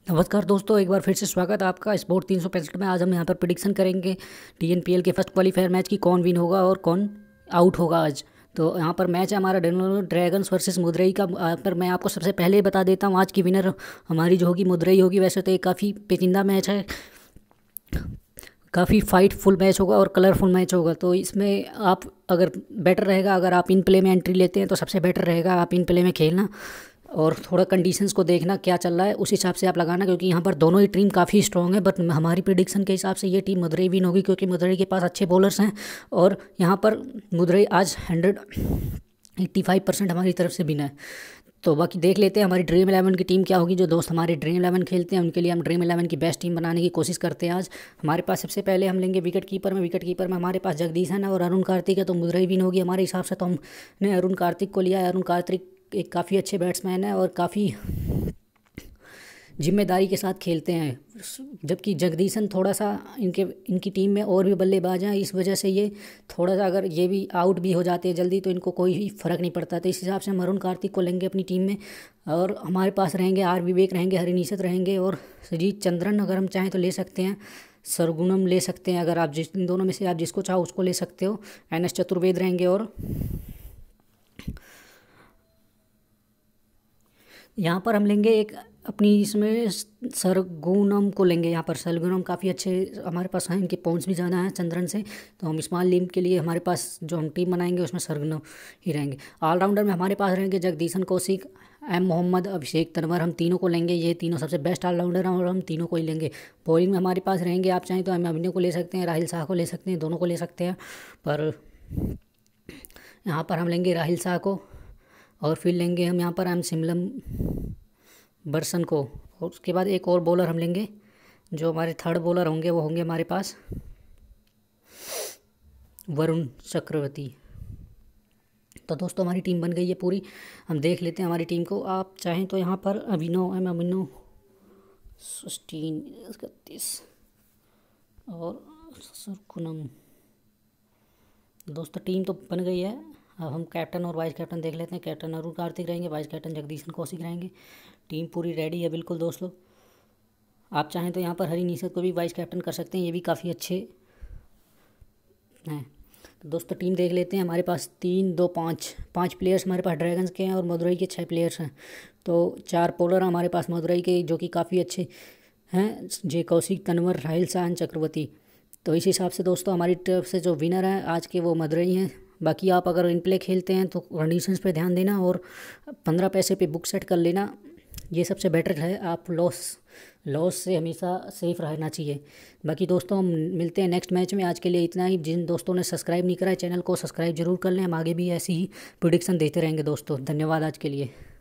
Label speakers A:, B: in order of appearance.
A: नमस्कार दोस्तों, एक बार फिर से स्वागत है आपका स्पोर्ट 365 में। आज हम यहाँ पर प्रिडिक्शन करेंगे TNPL के फर्स्ट क्वालिफायर मैच की, कौन विन होगा और कौन आउट होगा आज। तो यहाँ पर मैच है हमारा ड्रैगन्स वर्सेस मुदरई का। पर मैं आपको सबसे पहले ही बता देता हूँ, आज की विनर हमारी जो होगी मुदरई होगी। वैसे तो ये काफ़ी पेचीदा मैच है, काफ़ी फाइटफुल मैच होगा और कलरफुल मैच होगा। तो इसमें आप अगर बेटर रहेगा, अगर आप इन प्ले में एंट्री लेते हैं तो सबसे बेटर रहेगा आप इन प्ले में खेलना और थोड़ा कंडीशंस को देखना क्या चल रहा है, उस हिसाब से आप लगाना। क्योंकि यहाँ पर दोनों ही टीम काफ़ी स्ट्रॉन्ग है, बट हमारी प्रिडिक्शन के हिसाब से ये टीम मुदरई विन होगी, क्योंकि मुदरई के पास अच्छे बॉलर्स हैं और यहाँ पर मुदरई आज 185% हमारी तरफ से विन है। तो बाकी देख लेते हैं हमारी ड्रीम 11 की टीम क्या होगी। जो दोस्त हमारे ड्रीम 11 खेलते हैं उनके लिए हम ड्रीम 11 की बेस्ट टीम बनाने की कोशिश करते हैं। आज हमारे पास सबसे पहले हम लेंगे विकेट कीपर में हमारे पास जगदीशन है और अरुण कार्तिक है, तो मुदरई विन होगी हमारे हिसाब से। तो हमने अरुण कार्तिक को लिया है। अरुण कार्तिक एक काफ़ी अच्छे बैट्समैन है और काफ़ी जिम्मेदारी के साथ खेलते हैं, जबकि जगदीशन थोड़ा सा इनकी टीम में और भी बल्लेबाज हैं, इस वजह से ये थोड़ा सा अगर ये भी आउट भी हो जाते हैं जल्दी तो इनको कोई फ़र्क नहीं पड़ता। तो इस हिसाब से हम अरुण कार्तिक को लेंगे अपनी टीम में। और हमारे पास रहेंगे आर विवेक रहेंगे, हरिनिशत रहेंगे और सुजीत चंद्रन अगर हम चाहें तो ले सकते हैं, सरगुणम ले सकते हैं। अगर आप इन दोनों में से आप जिसको चाहो उसको ले सकते हो। NS चतुर्वेद रहेंगे और यहाँ पर हम लेंगे एक अपनी इसमें सरगुणम को लेंगे। यहाँ पर सरगुणम काफ़ी अच्छे हमारे पास हैं, इनके पॉइंट्स भी ज़्यादा हैं चंद्रन से। तो हम स्मॉल लीग के लिए हमारे पास जो हम टीम बनाएंगे उसमें सरगुणम ही रहेंगे। ऑलराउंडर में हमारे पास रहेंगे जगदीशन कौशिक, M मोहम्मद, अभिषेक तनवर, हम तीनों को लेंगे। ये तीनों सबसे बेस्ट ऑलराउंडर हैं और हम तीनों को ही लेंगे। बॉलिंग में हमारे पास रहेंगे, आप चाहें तो हम अभिनव को ले सकते हैं, राहिल शाह को ले सकते हैं, दोनों को ले सकते हैं। पर यहाँ पर हम लेंगे राहिल शाह को और फिर लेंगे हम यहाँ पर एम सिमलम बर्सन को। और उसके बाद एक और बॉलर हम लेंगे, जो हमारे थर्ड बॉलर होंगे वो होंगे हमारे पास वरुण चक्रवर्ती। तो दोस्तों हमारी टीम बन गई है पूरी। हम देख लेते हैं हमारी टीम को। आप चाहें तो यहाँ पर अभिनव 16-31 और सरगुणम। दोस्तों टीम तो बन गई है। अब हम कैप्टन और वाइस कैप्टन देख लेते हैं। कैप्टन अरुण कार्तिक रहेंगे, वाइस कैप्टन जगदीशन कौशिक रहेंगे। टीम पूरी रेडी है बिल्कुल दोस्तों। आप चाहें तो यहाँ पर हरिनिशत को भी वाइस कैप्टन कर सकते हैं, ये भी काफ़ी अच्छे हैं। तो दोस्तों टीम देख लेते हैं। हमारे पास 3-2-5 प्लेयर्स हमारे पास ड्रैगन्स के हैं और मदुरई के 6 प्लेयर्स हैं। तो 4 बॉलर हमारे पास मदुरई के जो कि काफ़ी अच्छे हैं, जे कौशिक, तनवर, राहिल शाह, चक्रवर्ती। तो इस हिसाब से दोस्तों हमारी तरफ से जो विनर है आज के वो मदुरई हैं। बाकी आप अगर इन प्ले खेलते हैं तो कंडीशंस पे ध्यान देना और 15 पैसे पे बुक सेट कर लेना, ये सबसे बेटर है। आप लॉस से हमेशा सेफ रहना चाहिए। बाकी दोस्तों हम मिलते हैं नेक्स्ट मैच में। आज के लिए इतना ही। जिन दोस्तों ने सब्सक्राइब नहीं करा है चैनल को सब्सक्राइब जरूर कर लें। हम आगे भी ऐसी ही प्रेडिक्शन देते रहेंगे दोस्तों। धन्यवाद आज के लिए।